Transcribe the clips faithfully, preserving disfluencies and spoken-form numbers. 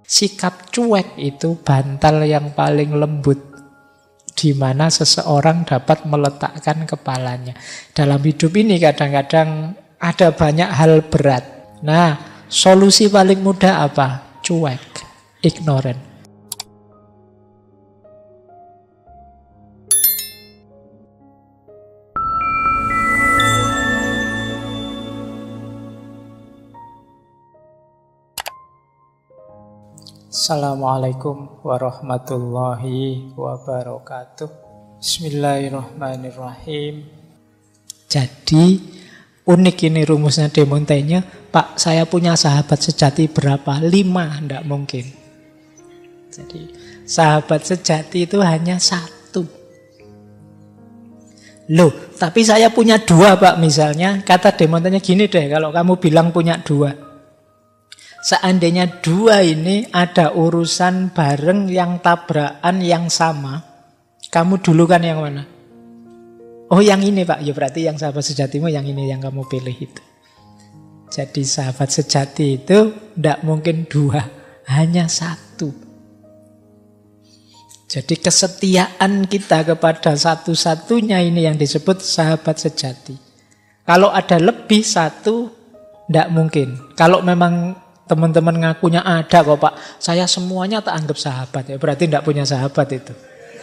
Sikap cuek itu bantal yang paling lembut di mana seseorang dapat meletakkan kepalanya. Dalam hidup ini kadang-kadang ada banyak hal berat. Nah, solusi paling mudah apa? Cuek, ignorant. Assalamualaikum warahmatullahi wabarakatuh. Bismillahirrahmanirrahim. Jadi unik ini rumusnya De Montaigne. Pak, saya punya sahabat sejati berapa? Lima, tidak mungkin. Jadi sahabat sejati itu hanya satu. Loh, tapi saya punya dua, Pak, misalnya. Kata De Montaigne gini deh, kalau kamu bilang punya dua. Seandainya dua ini ada urusan bareng yang tabrakan yang sama, kamu dulukan yang mana? Oh, yang ini, Pak. Ya berarti yang sahabat sejatimu yang ini yang kamu pilih itu. Jadi sahabat sejati itu tidak mungkin dua, hanya satu. Jadi kesetiaan kita kepada satu-satunya ini yang disebut sahabat sejati. Kalau ada lebih satu, tidak mungkin. Kalau memang teman-teman ngakunya ada kok, Pak, saya semuanya tak anggap sahabat, ya berarti tidak punya sahabat itu.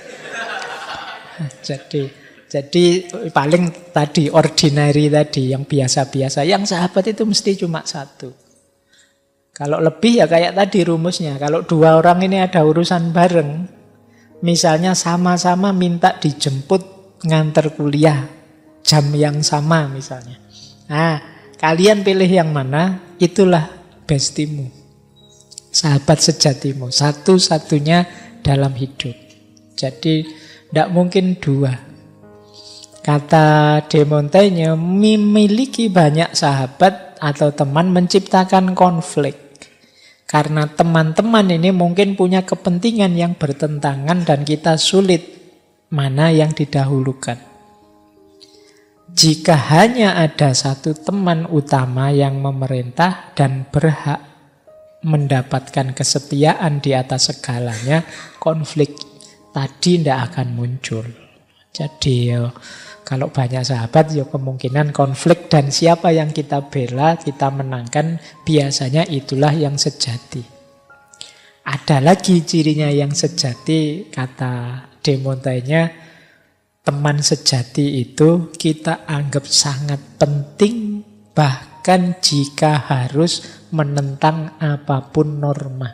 Jadi jadi paling tadi ordinary tadi, yang biasa-biasa. Yang sahabat itu mesti cuma satu. Kalau lebih ya kayak tadi rumusnya. Kalau dua orang ini ada urusan bareng, misalnya sama-sama minta dijemput nganter kuliah jam yang sama misalnya. Nah, kalian pilih yang mana? Itulah bestimu, sahabat sejatimu, satu-satunya dalam hidup. Jadi tidak mungkin dua. Kata De Montaigne, memiliki banyak sahabat atau teman menciptakan konflik. Karena teman-teman ini mungkin punya kepentingan yang bertentangan dan kita sulit mana yang didahulukan. Jika hanya ada satu teman utama yang memerintah dan berhak mendapatkan kesetiaan di atas segalanya, konflik tadi tidak akan muncul. Jadi ya, kalau banyak sahabat ya kemungkinan konflik, dan siapa yang kita bela, kita menangkan, biasanya itulah yang sejati. Ada lagi cirinya yang sejati, kata De Montaigne, teman sejati itu kita anggap sangat penting, bahkan jika harus menentang apapun norma.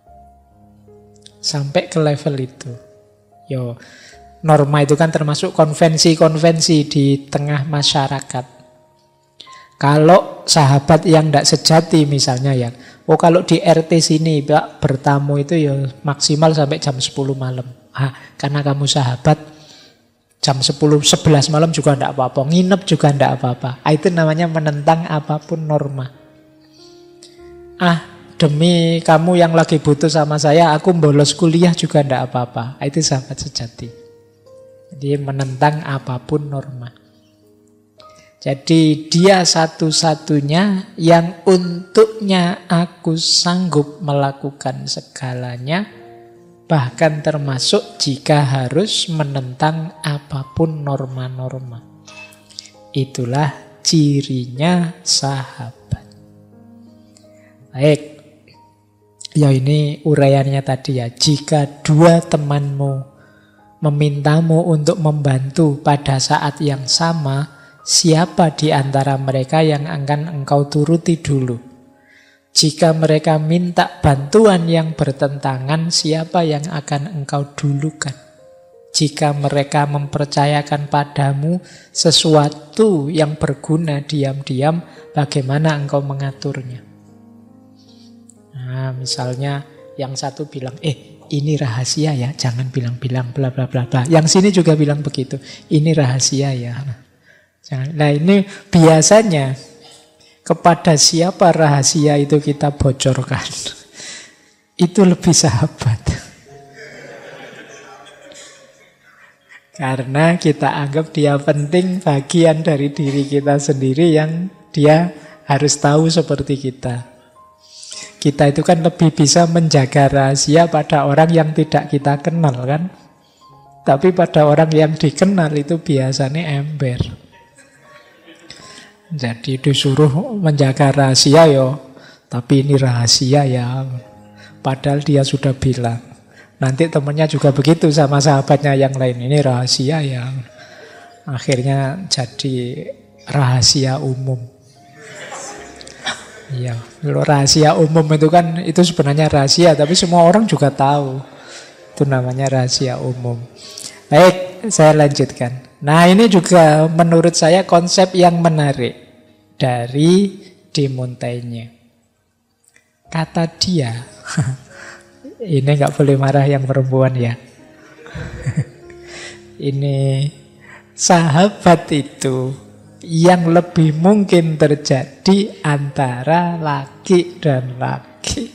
Sampai ke level itu. Yo, norma itu kan termasuk konvensi-konvensi di tengah masyarakat. Kalau sahabat yang tidak sejati misalnya ya, oh kalau di R T sini Pak bertamu itu ya maksimal sampai jam sepuluh malam. Ah, karena kamu sahabat, jam sepuluh, sebelas malam juga tidak apa-apa. Nginep juga tidak apa-apa. Itu namanya menentang apapun norma. Ah, demi kamu yang lagi butuh sama saya, aku bolos kuliah juga tidak apa-apa. Itu sahabat sejati. Jadi menentang apapun norma. Jadi dia satu-satunya yang untuknya aku sanggup melakukan segalanya, bahkan termasuk jika harus menentang apapun norma-norma. Itulah cirinya sahabat. Baik. Ya ini uraiannya tadi ya. Jika dua temanmu memintamu untuk membantu pada saat yang sama, siapa di antara mereka yang akan engkau turuti dulu? Jika mereka minta bantuan yang bertentangan, siapa yang akan engkau dulukan? Jika mereka mempercayakan padamu sesuatu yang berguna diam-diam, bagaimana engkau mengaturnya? Nah, misalnya yang satu bilang, eh ini rahasia ya, jangan bilang-bilang bla bla bla bla. Yang sini juga bilang begitu, ini rahasia ya. Nah ini biasanya kepada siapa rahasia itu kita bocorkan, itu lebih sahabat. Karena kita anggap dia penting, bagian dari diri kita sendiri yang dia harus tahu seperti kita. Kita itu kan lebih bisa menjaga rahasia pada orang yang tidak kita kenal kan. Tapi pada orang yang dikenal itu biasanya ember. Jadi disuruh menjaga rahasia yo, tapi ini rahasia ya. Padahal dia sudah bilang. Nanti temennya juga begitu sama sahabatnya yang lain. Ini rahasia ya. Akhirnya jadi rahasia umum. Iya, kalau rahasia umum itu kan itu sebenarnya rahasia, tapi semua orang juga tahu. Itu namanya rahasia umum. Baik, saya lanjutkan. Nah, ini juga menurut saya konsep yang menarik dari De Montaigne. Kata dia, ini nggak boleh marah yang perempuan ya. Ini sahabat itu yang lebih mungkin terjadi antara laki dan laki.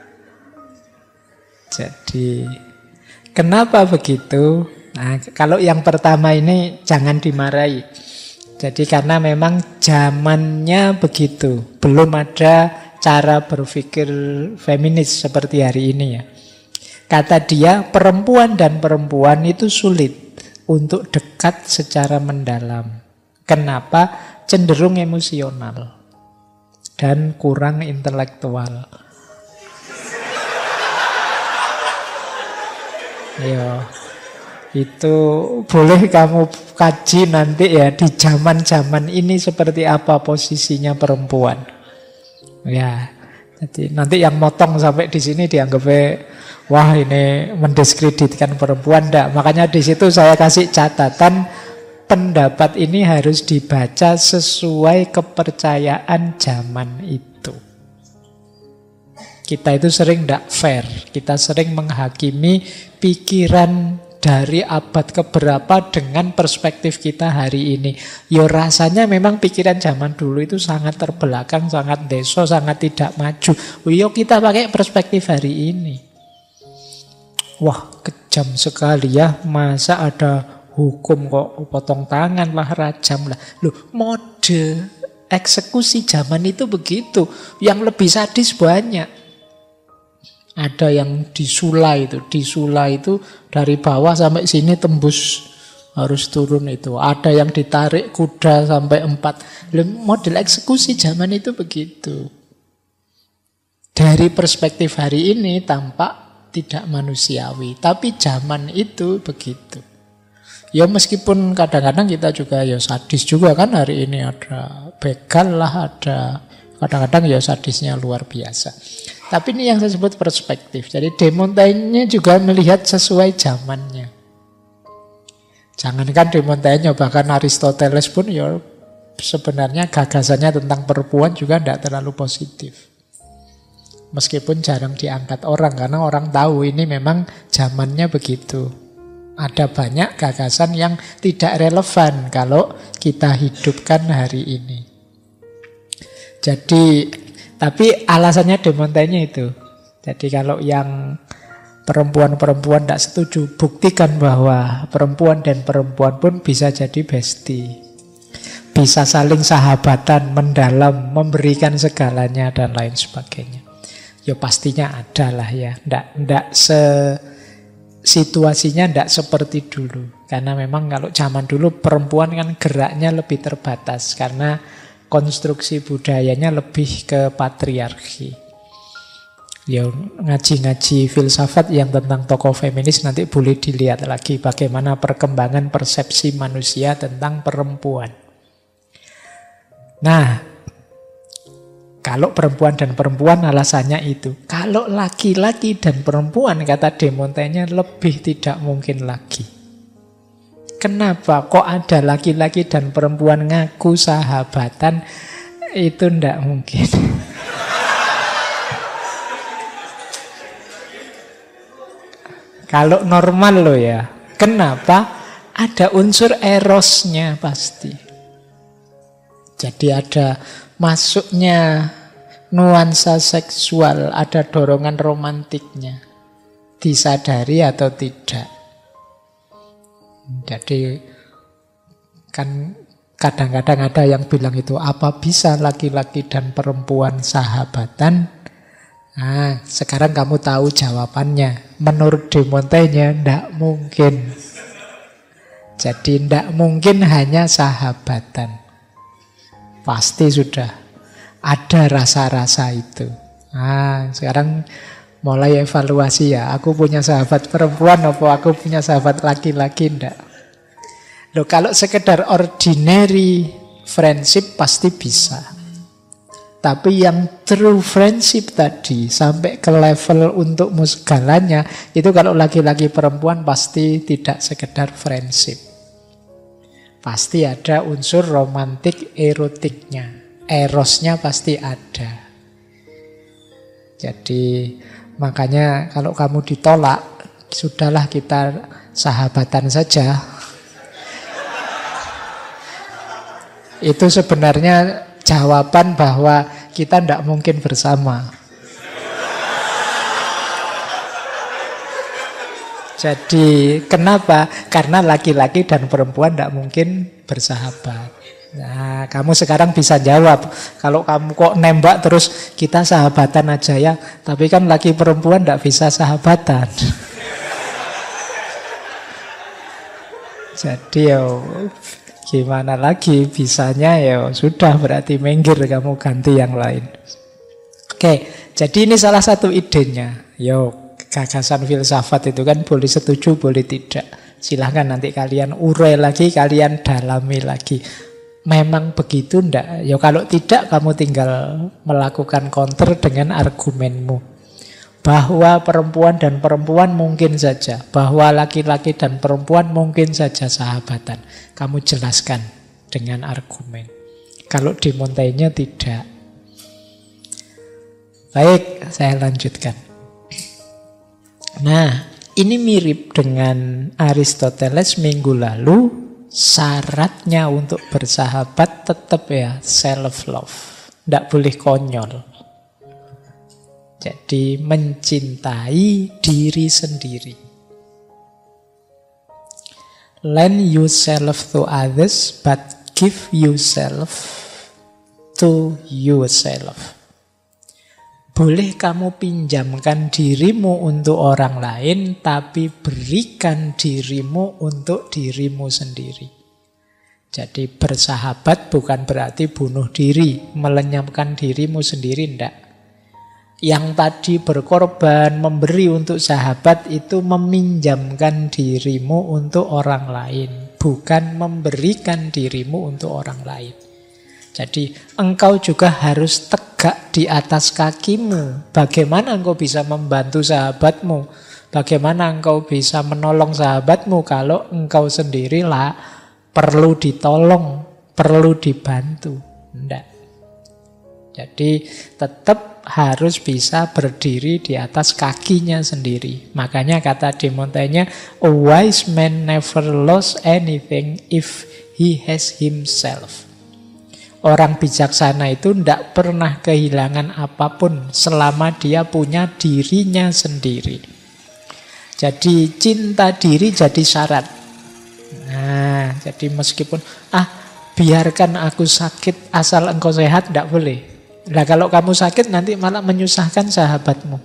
Jadi, kenapa begitu? Nah, kalau yang pertama ini jangan dimarahi. Jadi karena memang zamannya begitu. Belum ada cara berpikir feminis seperti hari ini ya. Kata dia, perempuan dan perempuan itu sulit untuk dekat secara mendalam. Kenapa? Cenderung emosional dan kurang intelektual. Ya, itu boleh kamu kaji nanti ya di zaman-zaman ini seperti apa posisinya perempuan. Ya, jadi nanti yang motong sampai di sini dianggapnya wah ini mendiskreditkan perempuan. Enggak, makanya di situ saya kasih catatan. Pendapat ini harus dibaca sesuai kepercayaan zaman itu. Kita itu sering tidak fair. Kita sering menghakimi pikiran dari abad keberapa dengan perspektif kita hari ini. Ya rasanya memang pikiran zaman dulu itu sangat terbelakang, sangat deso, sangat tidak maju. Ya kita pakai perspektif hari ini. Wah, kejam sekali ya. Masa ada hukum kok potong tangan lah, rajam lah. Loh, mode eksekusi zaman itu begitu. Yang lebih sadis banyak. Ada yang disulai itu, disulai itu dari bawah sampai sini tembus harus turun itu. Ada yang ditarik kuda sampai empat. Loh, model eksekusi zaman itu begitu. Dari perspektif hari ini tampak tidak manusiawi, tapi zaman itu begitu. Ya meskipun kadang-kadang kita juga ya sadis juga kan, hari ini ada begal lah, ada kadang-kadang ya sadisnya luar biasa. Tapi ini yang saya sebut perspektif. Jadi De Montaigne juga melihat sesuai zamannya. Jangankan De Montaigne, bahkan Aristoteles pun ya sebenarnya gagasannya tentang perempuan juga tidak terlalu positif. Meskipun jarang diangkat orang, karena orang tahu ini memang zamannya begitu. Ada banyak gagasan yang tidak relevan kalau kita hidupkan hari ini. Jadi, tapi alasannya De Montaigne itu. Jadi kalau yang perempuan-perempuan tidak setuju, buktikan bahwa perempuan dan perempuan pun bisa jadi bestie. Bisa saling sahabatan, mendalam, memberikan segalanya dan lain sebagainya. Ya pastinya ada lah ya. Nggak, nggak se... Situasinya tidak seperti dulu. Karena memang kalau zaman dulu perempuan kan geraknya lebih terbatas. Karena konstruksi budayanya lebih ke patriarki. Ya ngaji-ngaji filsafat yang tentang tokoh feminis nanti boleh dilihat lagi bagaimana perkembangan persepsi manusia tentang perempuan. Nah, kalau perempuan dan perempuan alasannya itu. Kalau laki-laki dan perempuan, kata De Montaigne, lebih tidak mungkin lagi. Kenapa? Kok ada laki-laki dan perempuan ngaku sahabatan? Itu tidak mungkin. Kalau normal loh ya. Kenapa? Ada unsur erosnya pasti. Jadi ada masuknya nuansa seksual, ada dorongan romantiknya, disadari atau tidak. Jadi kan kadang-kadang ada yang bilang itu, apa bisa laki-laki dan perempuan sahabatan? Nah, sekarang kamu tahu jawabannya. Menurut De Montaigne, tidak mungkin. Jadi tidak mungkin hanya sahabatan. Pasti sudah ada rasa-rasa itu. Nah, sekarang mulai evaluasi ya. Aku punya sahabat perempuan apa aku punya sahabat laki-laki? Tidak. Loh, kalau sekedar ordinary friendship pasti bisa. Tapi yang true friendship tadi sampai ke level untuk segalanya, itu kalau laki-laki perempuan pasti tidak sekedar friendship. Pasti ada unsur romantik erotiknya. Erosnya pasti ada. Jadi makanya kalau kamu ditolak, sudahlah kita sahabatan saja. Itu sebenarnya jawaban bahwa kita tidak mungkin bersama. Jadi kenapa? Karena laki-laki dan perempuan tidak mungkin bersahabat. Nah, kamu sekarang bisa jawab. Kalau kamu kok nembak terus kita sahabatan aja ya, tapi kan laki perempuan tidak bisa sahabatan. Jadi yo, gimana lagi bisanya ya sudah berarti minggir kamu ganti yang lain. Oke, jadi ini salah satu idenya. Yo, gagasan filsafat itu kan boleh setuju, boleh tidak. Silahkan nanti kalian urai lagi, kalian dalami lagi. Memang begitu ndak? Ya kalau tidak kamu tinggal melakukan counter dengan argumenmu. Bahwa perempuan dan perempuan mungkin saja. Bahwa laki-laki dan perempuan mungkin saja sahabatan. Kamu jelaskan dengan argumen. Kalau di Montaigne tidak. Baik, saya lanjutkan. Nah, ini mirip dengan Aristoteles minggu lalu. Syaratnya untuk bersahabat tetap ya self-love. Tidak boleh konyol. Jadi mencintai diri sendiri. Lend yourself to others, but give yourself to yourself. Boleh kamu pinjamkan dirimu untuk orang lain, tapi berikan dirimu untuk dirimu sendiri. Jadi bersahabat bukan berarti bunuh diri, melenyapkan dirimu sendiri, enggak. Yang tadi berkorban, memberi untuk sahabat itu meminjamkan dirimu untuk orang lain, bukan memberikan dirimu untuk orang lain. Jadi engkau juga harus tegak di atas kakimu. Bagaimana engkau bisa membantu sahabatmu? Bagaimana engkau bisa menolong sahabatmu kalau engkau sendirilah perlu ditolong, perlu dibantu? Enggak. Jadi tetap harus bisa berdiri di atas kakinya sendiri. Makanya kata De Montaigne, a wise man never lost anything if he has himself. Orang bijaksana itu tidak pernah kehilangan apapun selama dia punya dirinya sendiri. Jadi cinta diri jadi syarat. Nah, jadi meskipun ah biarkan aku sakit asal engkau sehat, tidak boleh. Nah kalau kamu sakit nanti malah menyusahkan sahabatmu.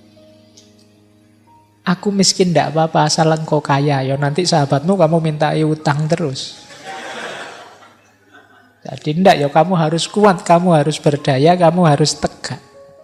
Aku miskin tidak apa-apa asal engkau kaya. Ya nanti sahabatmu kamu mintai utang terus. Jadi tidak, ya kamu harus kuat, kamu harus berdaya, kamu harus tegak.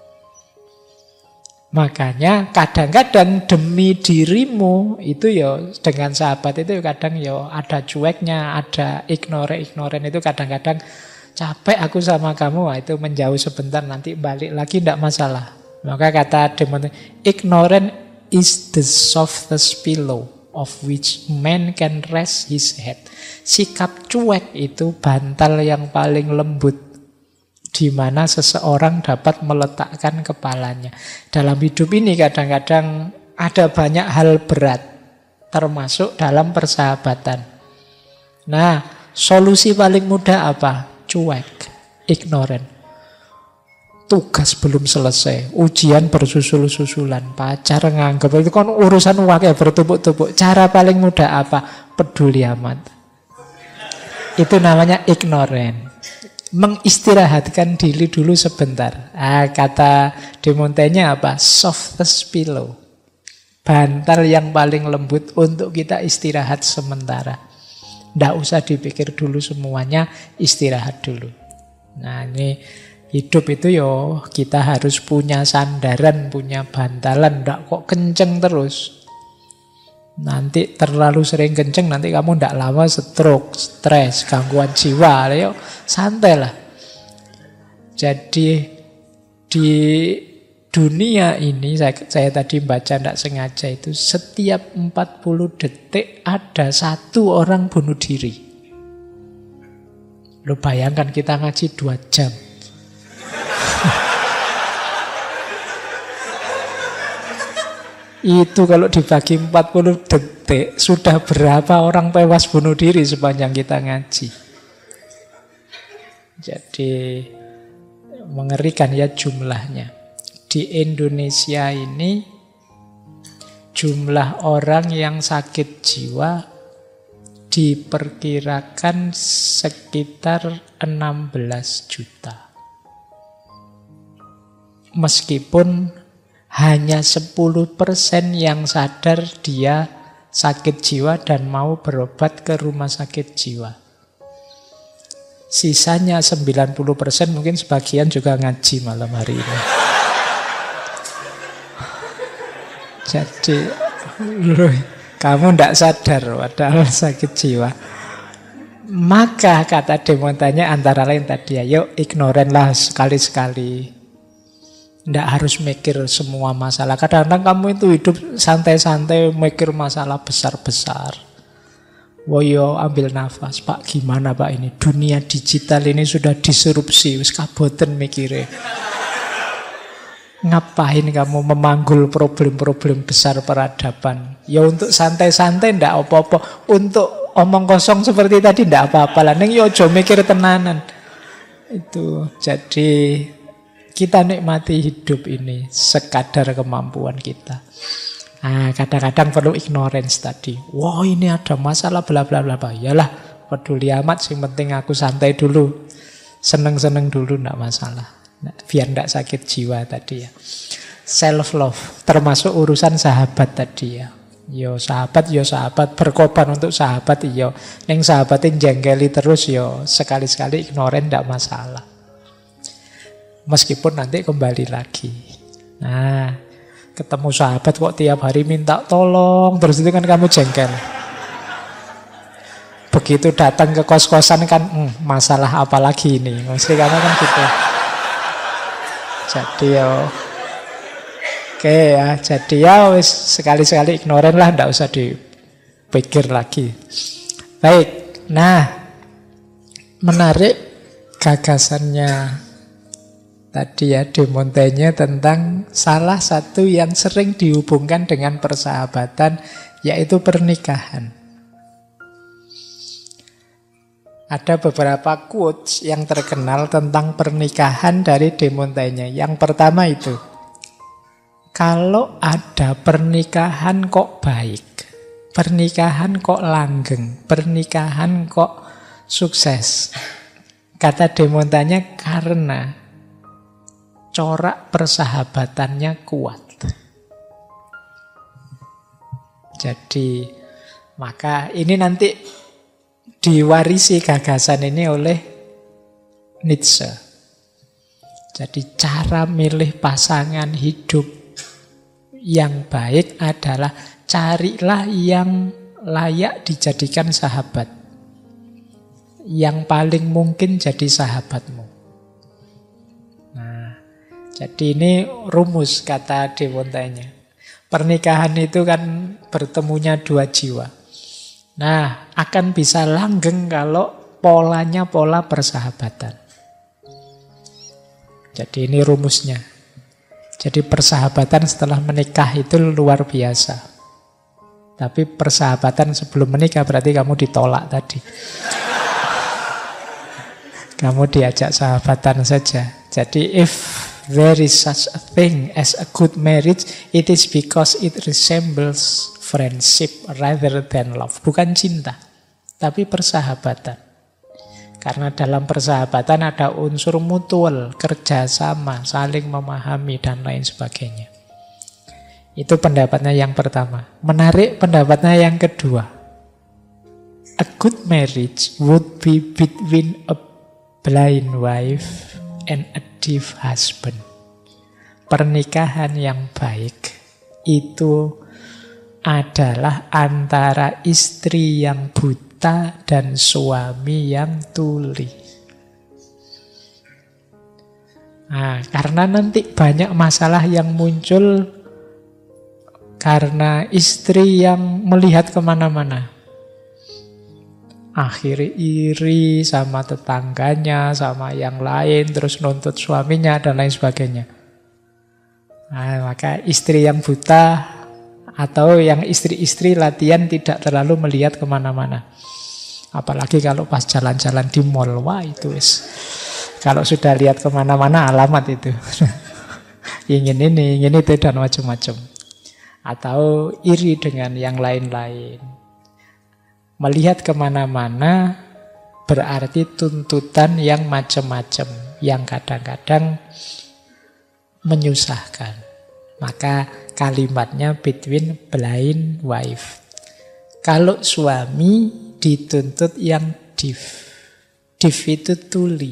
Makanya kadang-kadang demi dirimu itu ya dengan sahabat itu kadang ya ada cueknya, ada ignore-ignoren itu kadang-kadang capek aku sama kamu, wah, itu menjauh sebentar nanti balik lagi tidak masalah. Maka kata De Montaigne, ignorant is the softest pillow of which man can rest his head. Sikap cuek itu bantal yang paling lembut di mana seseorang dapat meletakkan kepalanya. Dalam hidup ini kadang-kadang ada banyak hal berat, termasuk dalam persahabatan. Nah, solusi paling mudah apa? Cuek, ignorant. Tugas belum selesai, ujian bersusul-susulan, pacar nganggep itu kan urusan wakil bertumpuk-tumpuk. Cara paling mudah apa? Peduli amat. Itu namanya ignorant. Mengistirahatkan diri dulu sebentar. Ah, kata De Montaigne apa? Softest pillow. Bantal yang paling lembut untuk kita istirahat sementara. Tidak usah dipikir dulu semuanya, istirahat dulu. Nah ini hidup itu yo kita harus punya sandaran, punya bantalan. Tidak kok kenceng terus. Nanti terlalu sering kenceng, nanti kamu tidak lama stroke, stres, gangguan jiwa. Ayo santai lah. Jadi di dunia ini, saya, saya tadi baca tidak sengaja itu, setiap empat puluh detik ada satu orang bunuh diri. Lo bayangkan kita ngaji dua jam. Itu kalau dibagi empat puluh detik, sudah berapa orang tewas bunuh diri sepanjang kita ngaji. Jadi mengerikan ya jumlahnya. Di Indonesia ini jumlah orang yang sakit jiwa diperkirakan sekitar enam belas juta. Meskipun hanya sepuluh persen yang sadar dia sakit jiwa dan mau berobat ke rumah sakit jiwa. Sisanya sembilan puluh persen mungkin sebagian juga ngaji malam hari ini. Jadi, loh, kamu tidak sadar padahal sakit jiwa. Maka kata De Montaigne antara lain tadi, ayo ignoranlah sekali-sekali. Tidak harus mikir semua masalah. Kadang-kadang kamu itu hidup santai-santai mikir masalah besar-besar. Woyo ambil nafas, Pak gimana Pak ini? Dunia digital ini sudah disrupsi, wis kaboten mikire. Ngapain kamu memanggul problem-problem besar peradaban? Ya untuk santai-santai ndak apa-apa. Untuk omong kosong seperti tadi ndak apa-apa lah. Ning yo aja mikir tenanan. Itu jadi kita nikmati hidup ini sekadar kemampuan kita. Nah, kadang-kadang perlu ignorance tadi. Wah, wow, ini ada masalah bla bla bla. Yalah, peduli amat, sing penting aku santai dulu. Seneng-seneng dulu enggak masalah. Nah, biar enggak sakit jiwa tadi ya. Self love termasuk urusan sahabat tadi ya. Yo sahabat, yo sahabat, berkorban untuk sahabat yo. Ning sahabatin jengkeli terus yo, sekali-sekali ignoran enggak masalah. Meskipun nanti kembali lagi. Nah, ketemu sahabat kok tiap hari minta tolong, terus itu kan kamu jengkel. Begitu datang ke kos-kosan kan, hmm, masalah apa lagi ini? Mesti kamu kan gitu. Jadi ya, oke ya, jadi ya wis sekali-sekali ignoran lah, ndak usah dipikir lagi. Baik, nah menarik gagasannya tadi ya De Montaigne tentang salah satu yang sering dihubungkan dengan persahabatan, yaitu pernikahan. Ada beberapa quotes yang terkenal tentang pernikahan dari De Montaigne. Yang pertama itu, kalau ada pernikahan kok baik, pernikahan kok langgeng, pernikahan kok sukses. Kata De Montaigne karena corak persahabatannya kuat. Jadi maka ini nanti diwarisi gagasan ini oleh Nietzsche. Jadi cara milih pasangan hidup yang baik adalah carilah yang layak dijadikan sahabat, yang paling mungkin jadi sahabatmu. Jadi ini rumus kata De Montaigne. Pernikahan itu kan bertemunya dua jiwa. Nah, akan bisa langgeng kalau polanya pola persahabatan. Jadi ini rumusnya. Jadi persahabatan setelah menikah itu luar biasa. Tapi persahabatan sebelum menikah berarti kamu ditolak tadi. Kamu diajak sahabatan saja. Jadi if there is such a thing as a good marriage, it is because it resembles friendship rather than love. Bukan cinta, tapi persahabatan. Karena dalam persahabatan ada unsur mutual, kerjasama, saling memahami, dan lain sebagainya. Itu pendapatnya yang pertama. Menarik pendapatnya yang kedua. A good marriage would be between a blind wife and a deaf husband. Pernikahan yang baik itu adalah antara istri yang buta dan suami yang tuli. Nah, karena nanti banyak masalah yang muncul karena istri yang melihat kemana-mana. Akhirnya iri sama tetangganya, sama yang lain, terus nuntut suaminya, dan lain sebagainya. Nah, maka istri yang buta atau yang istri-istri latihan tidak terlalu melihat kemana-mana. Apalagi kalau pas jalan-jalan di mall, wah itu wis. Kalau sudah lihat kemana-mana alamat itu. Ingin ini, ingin itu, dan macam-macam. Atau iri dengan yang lain-lain. Melihat kemana-mana berarti tuntutan yang macam-macam, yang kadang-kadang menyusahkan. Maka kalimatnya between blind wife. Kalau suami dituntut yang deaf. Deaf itu tuli.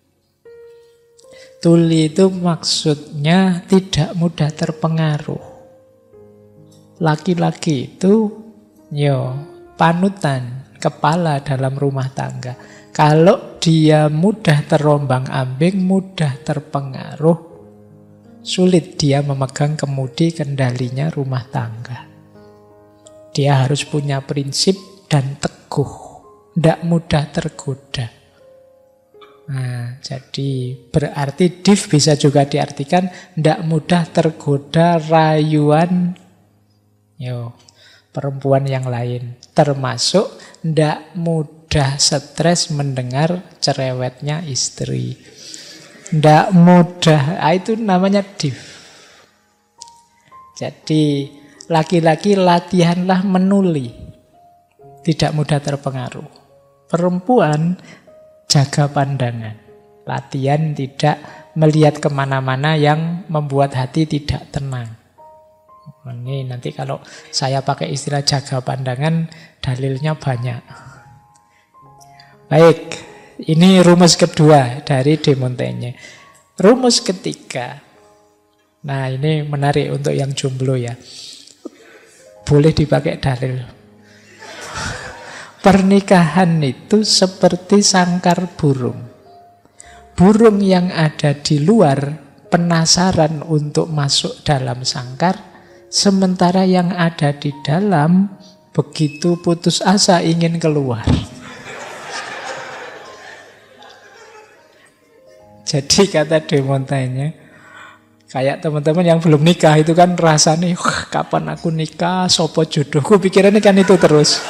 Tuli itu maksudnya tidak mudah terpengaruh. Laki-laki itu yo panutan, kepala dalam rumah tangga. Kalau dia mudah terombang-ambing, mudah terpengaruh, sulit dia memegang kemudi kendalinya rumah tangga. Dia harus punya prinsip dan teguh, tidak mudah tergoda. Nah, jadi berarti div bisa juga diartikan tidak mudah tergoda rayuan yo, perempuan yang lain. Termasuk tidak mudah stres mendengar cerewetnya istri. Tidak mudah, ah, itu namanya div. Jadi laki-laki latihanlah menuli, tidak mudah terpengaruh. Perempuan jaga pandangan, latihan tidak melihat kemana-mana yang membuat hati tidak tenang. Ini nanti kalau saya pakai istilah jaga pandangan, dalilnya banyak. Baik, ini rumus kedua dari De Montaigne. Rumus ketiga. Nah, ini menarik untuk yang jomblo ya. Boleh dipakai dalil. Pernikahan itu seperti sangkar burung. Burung yang ada di luar penasaran untuk masuk dalam sangkar, sementara yang ada di dalam begitu putus asa ingin keluar. Jadi kata De Montaigne, kayak teman-teman yang belum nikah itu kan rasanya, kapan aku nikah, sopo jodohku, pikirannya kan itu terus.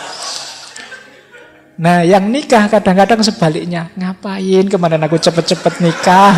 Nah, yang nikah kadang-kadang sebaliknya, ngapain kemarin aku cepet-cepet nikah.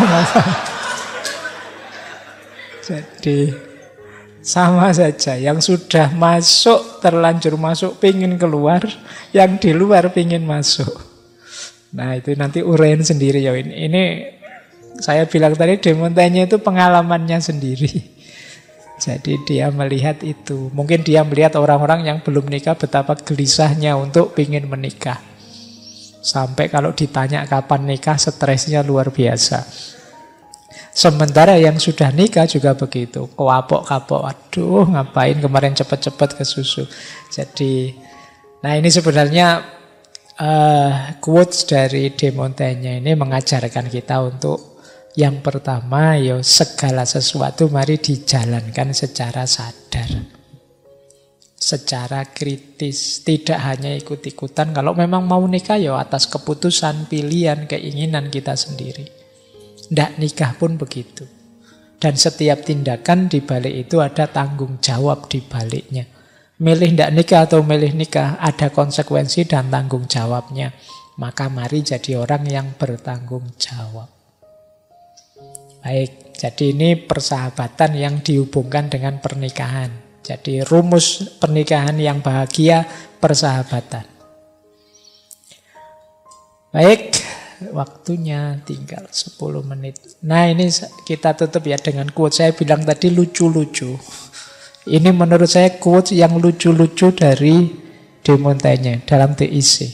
Jadi sama saja, yang sudah masuk, terlanjur masuk, pingin keluar, yang di luar pingin masuk. Nah, itu nanti uraian sendiri ya. Ini, ini saya bilang tadi De Montaigne itu pengalamannya sendiri. Jadi dia melihat itu. Mungkin dia melihat orang-orang yang belum nikah betapa gelisahnya untuk pingin menikah. Sampai kalau ditanya kapan nikah, stresnya luar biasa. Sementara yang sudah nikah juga begitu. Kewapok-kapok, aduh ngapain kemarin cepet-cepet ke susu. Jadi, nah ini sebenarnya uh, quotes dari De Montaigne ini mengajarkan kita untuk yang pertama, ya segala sesuatu mari dijalankan secara sadar, secara kritis, tidak hanya ikut-ikutan. Kalau memang mau nikah, ya atas keputusan, pilihan, keinginan kita sendiri. Ndak nikah pun begitu. Dan setiap tindakan di balik itu ada tanggung jawab di baliknya. Milih ndak nikah atau milih nikah, ada konsekuensi dan tanggung jawabnya. Maka mari jadi orang yang bertanggung jawab. Baik, jadi ini persahabatan yang dihubungkan dengan pernikahan. Jadi rumus pernikahan yang bahagia, persahabatan. Baik, waktunya tinggal sepuluh menit. Nah ini kita tutup ya dengan quote. Saya bilang tadi lucu-lucu. Ini menurut saya quote yang lucu-lucu dari De Montaigne dalam The Essay.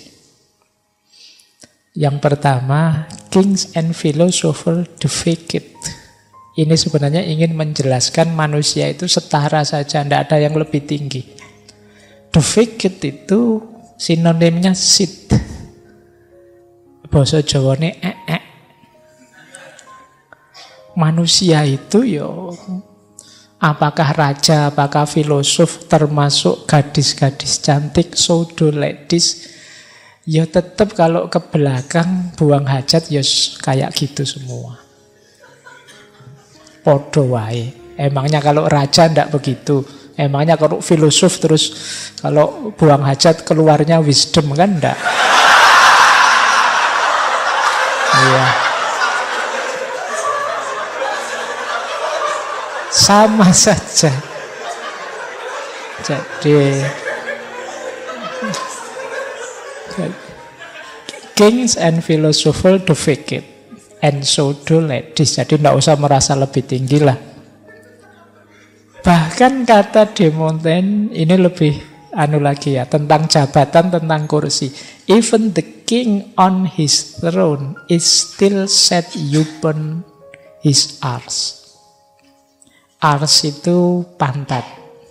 Yang pertama, kings and philosophers defect it. Ini sebenarnya ingin menjelaskan manusia itu setara saja, tidak ada yang lebih tinggi. Defect itu sinonimnya sit. Basa Jawane ee. Manusia itu yo apakah raja, apakah filosof, termasuk gadis-gadis cantik, pseudo ladies, ya tetap kalau ke belakang buang hajat ya kayak gitu semua. Podo wae. Emangnya kalau raja ndak begitu? Emangnya kalau filosof terus kalau buang hajat keluarnya wisdom kan ndak? Iya. Sama saja. Jadi kings and philosophers defect it. And so do ladies. Jadi tidak usah merasa lebih tinggi lah. Bahkan kata De Montaigne ini lebih anu lagi ya, tentang jabatan, tentang kursi. Even the king on his throne is still set upon his arse. Arse itu pantat.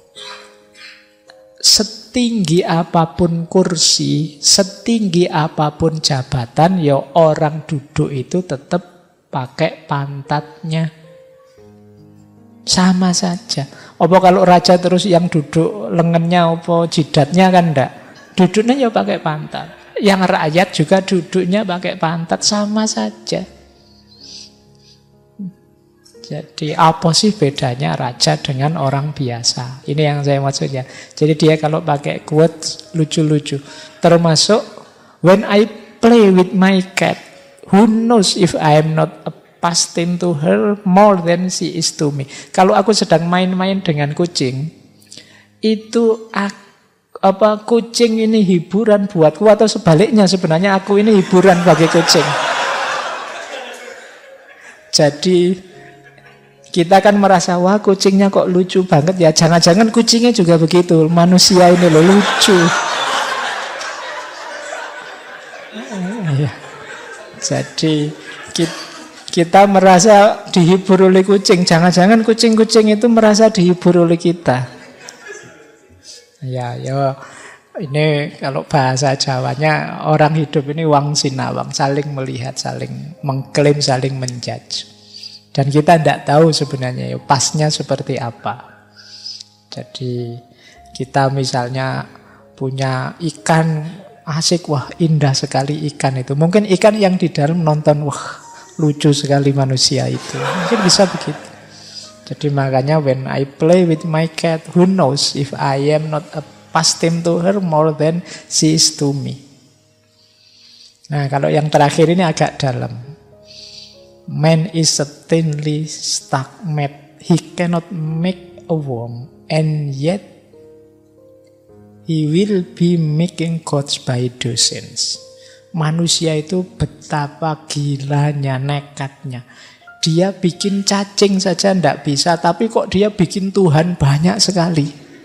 Setinggi apapun kursi, setinggi apapun jabatan, ya orang duduk itu tetap pakai pantatnya. Sama saja. Apa kalau raja terus yang duduk lengannya apa jidatnya kan enggak? Duduknya ya pakai pantat. Yang rakyat juga duduknya pakai pantat, sama saja. Jadi apa sih bedanya raja dengan orang biasa? Ini yang saya maksudnya. Jadi dia kalau pakai quotes lucu-lucu. Termasuk, when I play with my cat, who knows if I am not a pastime to her more than she is to me. Kalau aku sedang main-main dengan kucing, itu aku, apa kucing ini hiburan buatku atau sebaliknya sebenarnya aku ini hiburan bagi kucing. Jadi kita kan merasa, wah kucingnya kok lucu banget ya. Jangan-jangan kucingnya juga begitu. Manusia ini loh lucu. Jadi kita merasa dihibur oleh kucing. Jangan-jangan kucing-kucing itu merasa dihibur oleh kita. Ya, ya. Ini kalau bahasa Jawanya, orang hidup ini wang sinawang. Saling melihat, saling mengklaim, saling menjudge. Dan kita tidak tahu sebenarnya ya, pasnya seperti apa. Jadi kita misalnya punya ikan asik, wah indah sekali ikan itu. Mungkin ikan yang di dalam nonton, wah lucu sekali manusia itu. Mungkin bisa begitu. Jadi makanya when I play with my cat, who knows if I am not a pastime to her more than she is to me. Nah kalau yang terakhir ini agak dalam. Man is a thinly stuck mat. He cannot make a worm, and yet he will be making gods by dozens. Manusia itu betapa gilanya, nekatnya. Dia bikin cacing saja tidak bisa, tapi kok dia bikin Tuhan banyak sekali.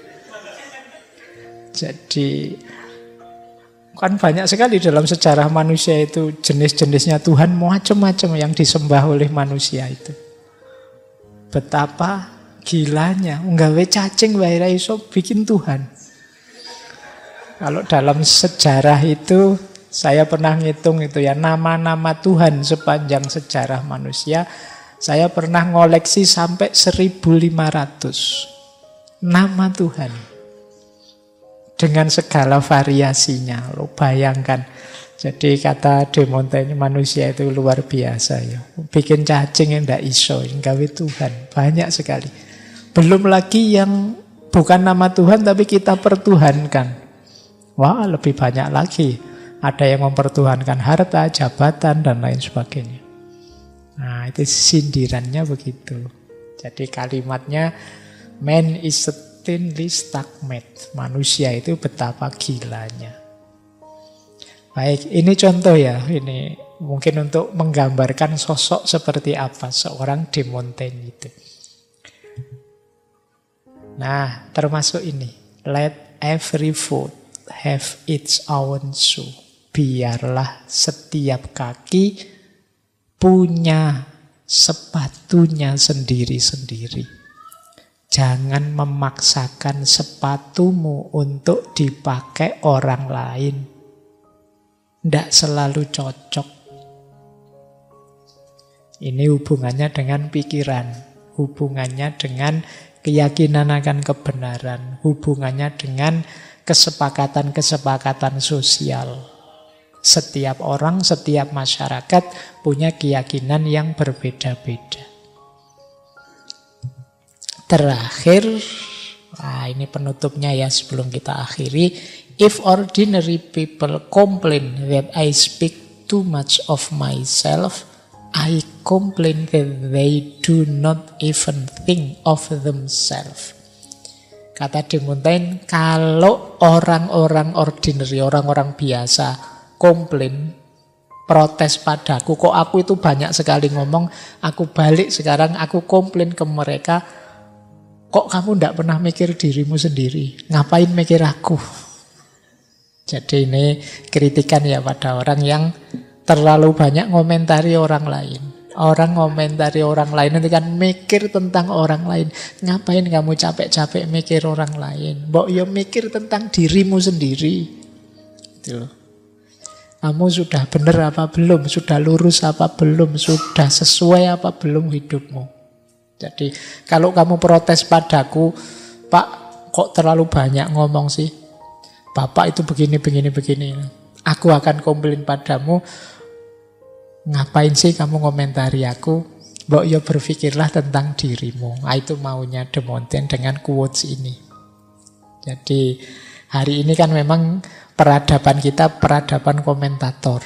Jadi kan banyak sekali dalam sejarah manusia itu jenis-jenisnya Tuhan macam-macam yang disembah oleh manusia itu. Betapa gilanya, nggawe cacing wae ra iso bikin Tuhan. Kalau dalam sejarah itu saya pernah ngitung itu ya, nama-nama Tuhan sepanjang sejarah manusia, saya pernah ngoleksi sampai seribu lima ratus nama Tuhan. Dengan segala variasinya, lo bayangkan. Jadi kata De Montaigne, manusia itu luar biasa ya. Bikin cacing yang tidak iso, gawe Tuhan, banyak sekali. Belum lagi yang bukan nama Tuhan tapi kita pertuhankan. Wah, lebih banyak lagi. Ada yang mempertuhankan harta, jabatan dan lain sebagainya. Nah, itu sindirannya begitu. Jadi kalimatnya, man is a thinly stuck mat. Manusia itu betapa gilanya. Baik, ini contoh ya. Ini Mungkin untuk menggambarkan sosok seperti apa seorang De Montaigne itu. Nah, termasuk ini. Let every foot have its own shoe. Biarlah setiap kaki punya sepatunya sendiri-sendiri. Jangan memaksakan sepatumu untuk dipakai orang lain. Tidak selalu cocok. Ini hubungannya dengan pikiran, hubungannya dengan keyakinan akan kebenaran, hubungannya dengan kesepakatan-kesepakatan sosial. Setiap orang, setiap masyarakat punya keyakinan yang berbeda-beda. Terakhir, nah ini penutupnya ya sebelum kita akhiri. If ordinary people complain that I speak too much of myself, I complain that they do not even think of themselves. Kata De Montaigne, kalau orang-orang ordinary, orang-orang biasa komplain, protes padaku, kok aku itu banyak sekali ngomong, aku balik sekarang, aku komplain ke mereka, kok kamu tidak pernah mikir dirimu sendiri? Ngapain mikir aku? Jadi ini kritikan ya pada orang yang terlalu banyak ngomentari orang lain. Orang ngomentari orang lain itu kan mikir tentang orang lain. Ngapain kamu capek-capek mikir orang lain? Mbok yo mikir tentang dirimu sendiri. Gitu loh. Kamu sudah benar apa belum? Sudah lurus apa belum? Sudah sesuai apa belum hidupmu? Jadi kalau kamu protes padaku, Pak, kok terlalu banyak ngomong sih? Bapak itu begini, begini, begini. Aku akan komplain padamu. Ngapain sih kamu komentari aku? Mbok yo berpikirlah tentang dirimu. Nah, itu maunya De Montaigne dengan quotes ini. Jadi hari ini kan memang peradaban kita peradaban komentator.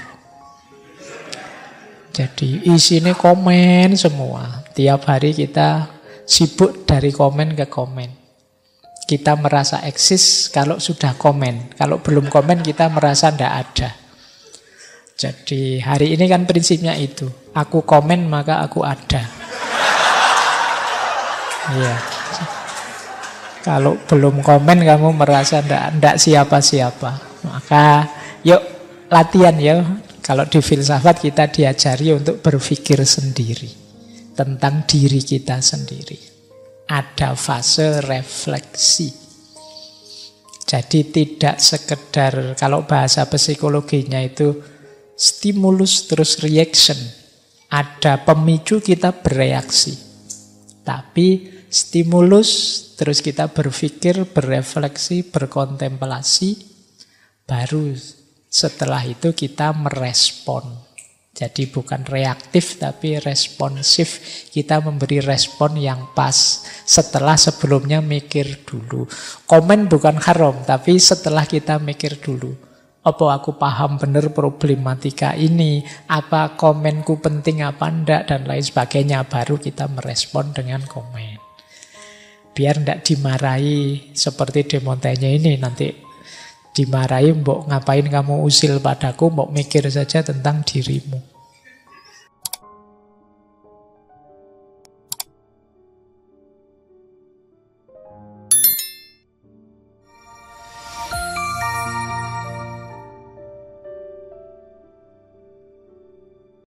Jadi isinya komen semua. Tiap hari kita sibuk dari komen ke komen. Kita merasa eksis kalau sudah komen. Kalau belum komen kita merasa tidak ada. Jadi hari ini kan prinsipnya itu. Aku komen maka aku ada. Iya. Kalau belum komen kamu merasa tidak siapa-siapa. Maka yuk latihan ya. Kalau di filsafat kita diajari untuk berpikir sendiri tentang diri kita sendiri. Ada fase refleksi. Jadi tidak sekedar, kalau bahasa psikologinya itu stimulus terus reaction. Ada pemicu kita bereaksi. Tapi stimulus terus kita berpikir, berefleksi, berkontemplasi, baru setelah itu kita merespon. Jadi bukan reaktif tapi responsif. Kita memberi respon yang pas setelah sebelumnya mikir dulu. Komen bukan haram, tapi setelah kita mikir dulu. Apa aku paham benar problematika ini? Apa komenku penting apa enggak? Dan lain sebagainya. Baru kita merespon dengan komen. Biar enggak dimarahi seperti De Montaigne ini nanti. Dimarahi, mbok ngapain kamu usil padaku, mbok mikir saja tentang dirimu.